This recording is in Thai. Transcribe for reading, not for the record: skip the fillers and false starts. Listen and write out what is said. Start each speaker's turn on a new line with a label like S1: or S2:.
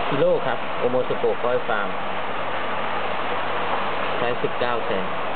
S1: กิโลครับโอโมสโกก้อยฟาร์มใช้19 เซน